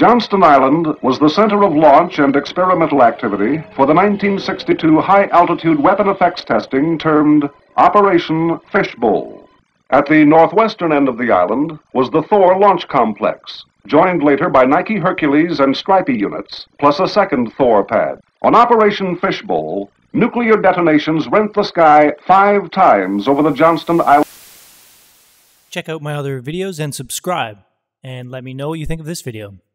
Johnston Island was the center of launch and experimental activity for the 1962 high-altitude weapon effects testing termed Operation Fishbowl. At the northwestern end of the island was the Thor launch complex, joined later by Nike Hercules and Strypi units, plus a second Thor pad. On Operation Fishbowl, nuclear detonations rent the sky 5 times over the Johnston Island. Check out my other videos and subscribe, and let me know what you think of this video.